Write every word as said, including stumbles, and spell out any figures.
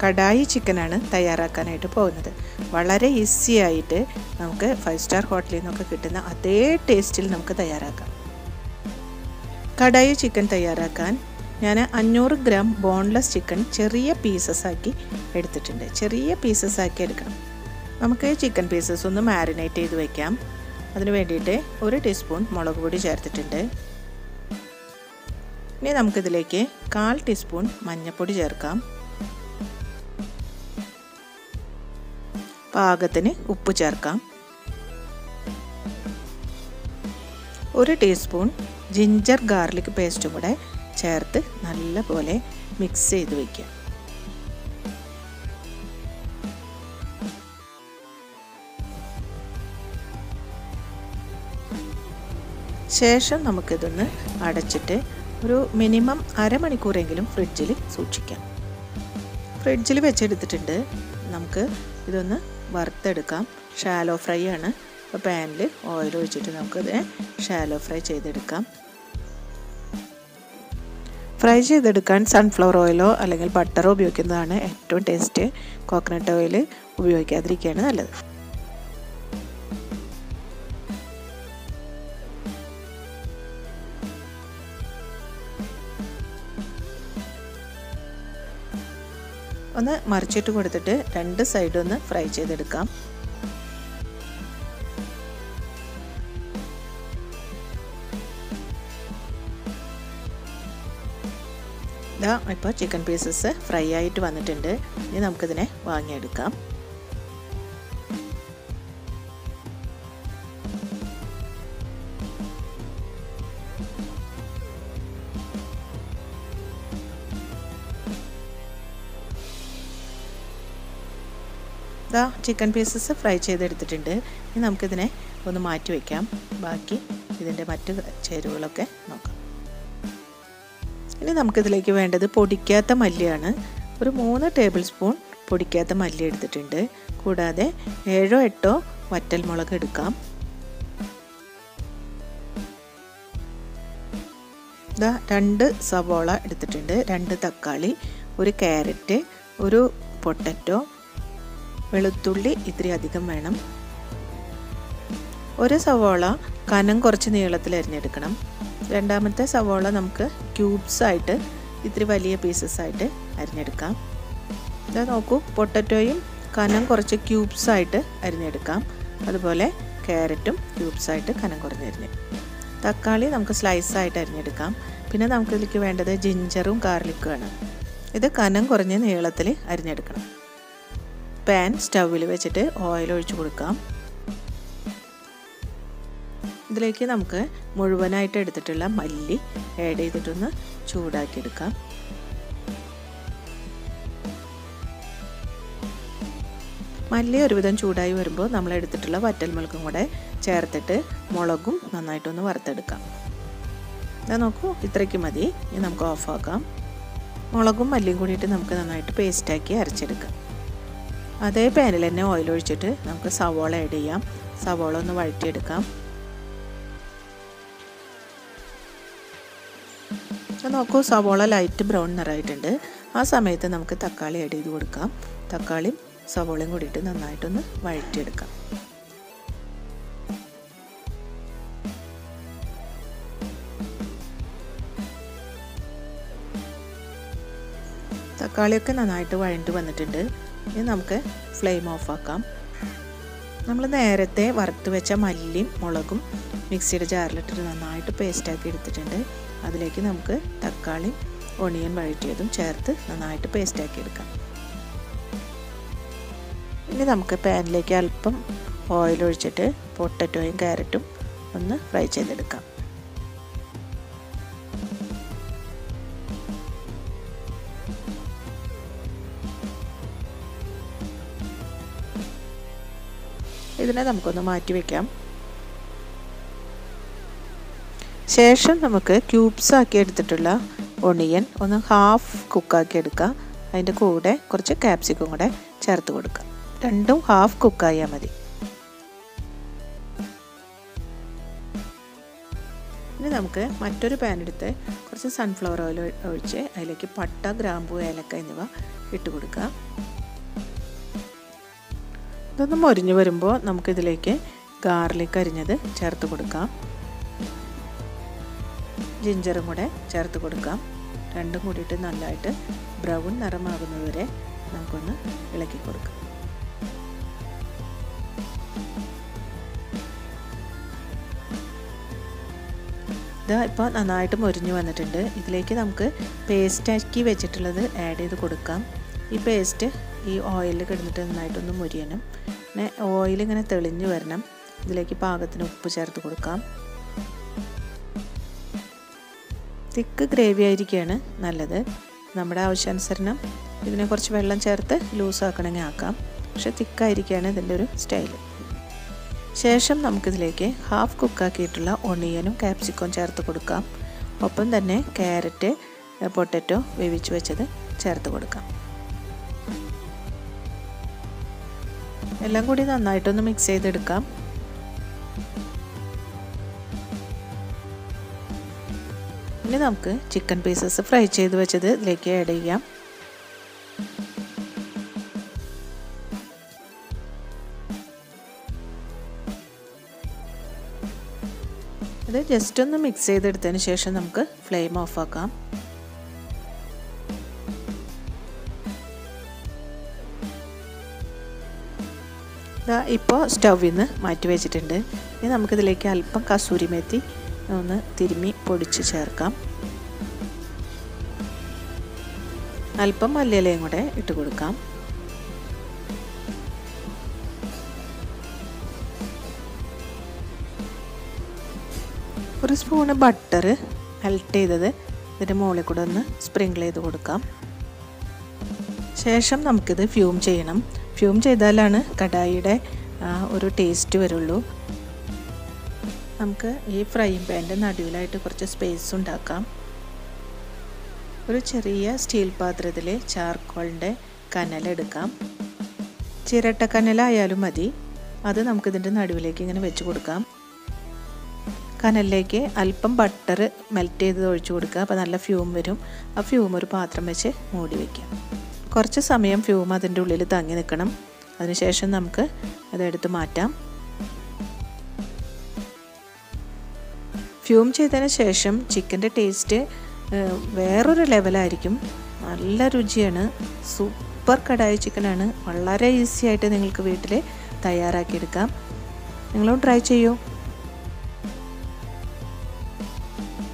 കടായി ചിക്കനാണ് തയ്യാറാക്കാനായിട്ട് പോകുന്നത്. വളരെ ഈസി ആയിട്ട് നമുക്ക് ഫൈവ് സ്റ്റാർ ഹോട്ടലിൽ നിന്നൊക്കെ കിട്ടുന്ന അതേ ടേസ്റ്റിൽ നമുക്ക് തയ്യാറാക്കാം. കടായി ചിക്കൻ തയ്യാറാക്കാൻ ഞാൻ അഞ്ഞൂറ് ഗ്രാം ബോൺലെസ് ചിക്കൻ ചെറിയ പീസസ് ആക്കി എടുത്തിട്ടുണ്ട്. ചെറിയ പീസസ് ആക്കി എടുക്കണം. നമുക്ക് ചിക്കൻ പീസസ് ഒന്ന് മാരിനേറ്റ് ചെയ്ത് വയ്ക്കാം. അതിന് വേണ്ടിയിട്ട് ഒരു ടീസ്പൂൺ മുളക് പൊടി ചേർത്തിട്ടുണ്ട്. ഇനി നമുക്കിതിലേക്ക് കാൽ ടീസ്പൂൺ മഞ്ഞൾപ്പൊടി ചേർക്കാം. പാകത്തിന് ഉപ്പ് ചേർക്കാം. ഒരു ടീസ്പൂൺ ജിഞ്ചർ ഗാർലിക് പേസ്റ്റും കൂടെ ചേർത്ത് നല്ലപോലെ മിക്സ് ചെയ്ത് വയ്ക്കുക. ശേഷം നമുക്കിതൊന്ന് അടച്ചിട്ട് ഒരു മിനിമം അരമണിക്കൂറെങ്കിലും ഫ്രിഡ്ജിൽ സൂക്ഷിക്കാം. ഫ്രിഡ്ജിൽ വെച്ചെടുത്തിട്ടുണ്ട്. നമുക്ക് ഇതൊന്ന് വറുത്തെടുക്കാം. ഷാലോ ഫ്രൈ ആണ്. അപ്പോൾ പാനിൽ ഓയിൽ ഒഴിച്ചിട്ട് നമുക്കതിനെ ഷാലോ ഫ്രൈ ചെയ്തെടുക്കാം. ഫ്രൈ ചെയ്തെടുക്കാൻ സൺഫ്ലവർ ഓയിലോ അല്ലെങ്കിൽ ബട്ടറോ ഉപയോഗിക്കുന്നതാണ് ഏറ്റവും ടേസ്റ്റ്. കോക്കനട്ട് ഓയിൽ ഉപയോഗിക്കാതിരിക്കുകയാണ് നല്ലത്. ഒന്ന് മറിച്ചിട്ട് കൊടുത്തിട്ട് രണ്ട് സൈഡും ഒന്ന് ഫ്രൈ ചെയ്തെടുക്കാം. ഇതാ ഇപ്പോൾ ചിക്കൻ പീസസ് ഫ്രൈ ആയിട്ട് വന്നിട്ടുണ്ട്. ഇനി നമുക്കിതിനെ വാങ്ങിയെടുക്കാം. ഇതാ ചിക്കൻ പീസസ് ഫ്രൈ ചെയ്തെടുത്തിട്ടുണ്ട്. ഇനി നമുക്കിതിനെ ഒന്ന് മാറ്റി വയ്ക്കാം. ബാക്കി ഇതിൻ്റെ മറ്റ് ചേരുവകളൊക്കെ നോക്കാം. ഇനി നമുക്കിതിലേക്ക് വേണ്ടത് പൊടിക്കാത്ത മല്ലിയാണ്. ഒരു മൂന്ന് ടേബിൾ സ്പൂൺ പൊടിക്കാത്ത മല്ലി എടുത്തിട്ടുണ്ട്. കൂടാതെ ഏഴോ എട്ടോ വറ്റൽമുളക് എടുക്കാം. ഇതാ രണ്ട് സവോള എടുത്തിട്ടുണ്ട്. രണ്ട് തക്കാളി, ഒരു ക്യാരറ്റ്, ഒരു പൊട്ടറ്റോ, വെളുത്തുള്ളി ഇത്തിരി അധികം വേണം. ഒരു സവോള കനം കുറച്ച് നീളത്തിൽ അരിഞ്ഞെടുക്കണം. രണ്ടാമത്തെ സവോള നമുക്ക് ക്യൂബ്സ് ആയിട്ട് ഇത്തിരി വലിയ പീസസ് ആയിട്ട് അരിഞ്ഞെടുക്കാം. ഇതാ നോക്കൂ, പൊട്ടറ്റോയും കനം കുറച്ച് ക്യൂബ്സ് ആയിട്ട് അരിഞ്ഞെടുക്കാം. അതുപോലെ ക്യാരറ്റും ക്യൂബ്സ് ആയിട്ട് കനം കുറഞ്ഞരിഞ്ഞ്. തക്കാളി നമുക്ക് സ്ലൈസ് ആയിട്ട് അരിഞ്ഞെടുക്കാം. പിന്നെ നമുക്കിതിലേക്ക് വേണ്ടത് ജിഞ്ചറും ഗാർലിക്കുമാണ്. ഇത് കനം കുറഞ്ഞ നീളത്തിൽ അരിഞ്ഞെടുക്കണം. പാൻ സ്റ്റൗവിൽ വെച്ചിട്ട് ഓയിൽ ഒഴിച്ചു കൊടുക്കാം. ഇതിലേക്ക് നമുക്ക് മുഴുവനായിട്ട് എടുത്തിട്ടുള്ള മല്ലി ആഡ് ചെയ്തിട്ടൊന്ന് ചൂടാക്കിയെടുക്കാം. മല്ലി ഒരുവിധം ചൂടായി വരുമ്പോൾ നമ്മൾ എടുത്തിട്ടുള്ള വറ്റൽമുളകും കൂടെ ചേർത്തിട്ട് മുളകും നന്നായിട്ടൊന്ന് വറുത്തെടുക്കാം. ഇതാ നോക്കൂ, ഇത്രയ്ക്ക് മതി. ഇനി നമുക്ക് ഓഫാക്കാം. മുളകും മല്ലിയും കൂടിയിട്ട് നമുക്ക് നന്നായിട്ട് പേസ്റ്റാക്കി അരച്ചെടുക്കാം. അതേ പാനിൽ തന്നെ ഓയിൽ ഒഴിച്ചിട്ട് നമുക്ക് സവോള ആഡ് ചെയ്യാം. സവോള ഒന്ന് വഴറ്റിയെടുക്കാം. നോക്കൂ, സവോള ലൈറ്റ് ബ്രൗൺ നിറമായിട്ടുണ്ട്. ആ സമയത്ത് നമുക്ക് തക്കാളി ആഡ് ചെയ്ത് കൊടുക്കാം. തക്കാളിയും സവോളയും കൂടിയിട്ട് നന്നായിട്ടൊന്ന് വഴറ്റിയെടുക്കാം. തക്കാളിയൊക്കെ നന്നായിട്ട് വഴണ്ട് വന്നിട്ടുണ്ട്. ഇനി നമുക്ക് ഫ്ലെയിം ഓഫാക്കാം. നമ്മൾ നേരത്തെ വറുത്ത് വെച്ച മല്ലിയും മുളകും മിക്സിയുടെ ജാറിലിട്ടിട്ട് നന്നായിട്ട് പേസ്റ്റാക്കി എടുത്തിട്ടുണ്ട്. അതിലേക്ക് നമുക്ക് തക്കാളി ഒണിയൻ വഴറ്റിയതും ചേർത്ത് നന്നായിട്ട് പേസ്റ്റാക്കി എടുക്കാം. ഇനി നമുക്ക് പാനിലേക്ക് അല്പം ഓയിൽ ഒഴിച്ചിട്ട് പൊട്ടറ്റോയും ക്യാരറ്റും ഒന്ന് ഫ്രൈ ചെയ്തെടുക്കാം. ഇതിനെ നമുക്കൊന്ന് മാറ്റി വയ്ക്കാം. ശേഷം നമുക്ക് ക്യൂബ്സ് ആക്കി എടുത്തിട്ടുള്ള ഒണിയൻ ഒന്ന് ഹാഫ് കുക്കാക്കി എടുക്കുക. അതിൻ്റെ കൂടെ കുറച്ച് ക്യാപ്സിക്കം കൂടെ ചേർത്ത് കൊടുക്കുക. രണ്ടും ഹാഫ് കുക്കായാൽ മതി. ഇനി നമുക്ക് മറ്റൊരു പാൻ എടുത്ത് കുറച്ച് സൺഫ്ലവർ ഓയിൽ ഒഴിച്ച് അതിലേക്ക് പട്ട, ഗ്രാമ്പൂ, ഏലക്ക എന്നിവ ഇട്ട് കൊടുക്കാം. ഇതൊന്ന് മൊരിഞ്ഞ് വരുമ്പോൾ നമുക്കിതിലേക്ക് ഗാർലിക് അരിഞ്ഞത് ചേർത്ത് കൊടുക്കാം. ജിഞ്ചറും കൂടെ ചേർത്ത് കൊടുക്കാം. രണ്ടും കൂടിയിട്ട് നല്ലതായിട്ട് ബ്രൗൺ നിറമാകുന്നതുവരെ നമുക്കൊന്ന് ഇളക്കി കൊടുക്കാം. ഇതാ ഇപ്പോൾ നന്നായിട്ട് മൊരിഞ്ഞ് വന്നിട്ടുണ്ട്. ഇതിലേക്ക് നമുക്ക് പേസ്റ്റാക്കി വെച്ചിട്ടുള്ളത് ആഡ് ചെയ്ത് കൊടുക്കാം. ഈ പേസ്റ്റ് ഈ ഓയിലിൽ കിടന്നിട്ട് നന്നായിട്ടൊന്ന് മൊരിയണം. പിന്നെ ഓയിൽ ഇങ്ങനെ തെളിഞ്ഞ് വരണം. ഇതിലേക്ക് പാകത്തിന് ഉപ്പ് ചേർത്ത് കൊടുക്കാം. തിക്ക് ഗ്രേവി ആയിരിക്കുകയാണ് നല്ലത്. നമ്മുടെ ആവശ്യാനുസരണം ഇതിനെ കുറച്ച് വെള്ളം ചേർത്ത് ലൂസാക്കണമെങ്കിൽ ആക്കാം. പക്ഷേ തിക്കായിരിക്കുകയാണ് ഇതിൻ്റെ ഒരു സ്റ്റൈൽ. ശേഷം നമുക്കിതിലേക്ക് ഹാഫ് കുക്കാക്കിയിട്ടുള്ള ഒണിയനും ക്യാപ്സിക്കവും ചേർത്ത് കൊടുക്കാം. ഒപ്പം തന്നെ ക്യാരറ്റ്, പൊട്ടറ്റോ വേവിച്ച് വെച്ചത് ചേർത്ത് കൊടുക്കാം. എല്ലാം കൂടി നന്നായിട്ടൊന്ന് മിക്സ് ചെയ്തെടുക്കാം. ഇനി നമുക്ക് ചിക്കൻ പീസസ് ഫ്രൈ ചെയ്ത് വെച്ചത് ഇതിലേക്ക് ആഡ് ചെയ്യാം. ഇത് ജസ്റ്റ് ഒന്ന് മിക്സ് ചെയ്തെടുത്തതിന് ശേഷം നമുക്ക് ഫ്ലെയിം ഓഫ് ആക്കാം. ഇതാ ഇപ്പോൾ സ്റ്റൗവിൽ നിന്ന് മാറ്റി വെച്ചിട്ടുണ്ട്. ഇനി നമുക്കിതിലേക്ക് അല്പം കസൂരി മേത്തി ഒന്ന് തിരുമ്മി പൊടിച്ച് ചേർക്കാം. അല്പം മല്ലിയിലയും കൂടെ ഇട്ട് കൊടുക്കാം. ഒരു സ്പൂണ് ബട്ടർ മെൽറ്റ് ചെയ്തത് ഇതിൻ്റെ മുകളിൽ കൂടെ ഒന്ന് സ്പ്രിങ്കിൾ ചെയ്ത് കൊടുക്കാം. ശേഷം നമുക്കിത് ഫ്യൂം ചെയ്യണം. ഫ്യൂം ചെയ്താലാണ് കടായിയുടെ ഒരു ടേസ്റ്റ് വരുള്ളൂ. നമുക്ക് ഈ ഫ്രൈയിങ് പാൻ്റെ നടുവിലായിട്ട് കുറച്ച് സ്പേസ് ഉണ്ടാക്കാം. ഒരു ചെറിയ സ്റ്റീൽ പാത്രത്തിൽ ചാർക്കോളിൻ്റെ കനലെടുക്കാം. ചിരട്ട കനലായാലും മതി. അത് നമുക്കിതിൻ്റെ നടുവിലേക്ക് ഇങ്ങനെ വെച്ച് കൊടുക്കാം. കനലിലേക്ക് അല്പം ബട്ടർ മെൽറ്റ് ചെയ്ത് ഒഴിച്ച് കൊടുക്കുക. അപ്പോൾ നല്ല ഫ്യൂം വരും. ആ ഫ്യൂം ഒരു പാത്രം വെച്ച് മൂടി വയ്ക്കാം. കുറച്ച് സമയം ഫ്യൂം അതിൻ്റെ ഉള്ളിൽ തങ്ങി നിൽക്കണം. അതിനുശേഷം നമുക്ക് അതെടുത്ത് മാറ്റാം. ഫ്യൂം ചെയ്തതിന് ശേഷം ചിക്കൻ്റെ ടേസ്റ്റ് വേറൊരു ലെവലായിരിക്കും. നല്ല രുചിയാണ്. സൂപ്പർ കടായി ചിക്കനാണ്. വളരെ ഈസി ആയിട്ട് നിങ്ങൾക്ക് വീട്ടിൽ തയ്യാറാക്കിയെടുക്കാം. നിങ്ങളും ട്രൈ ചെയ്യൂ.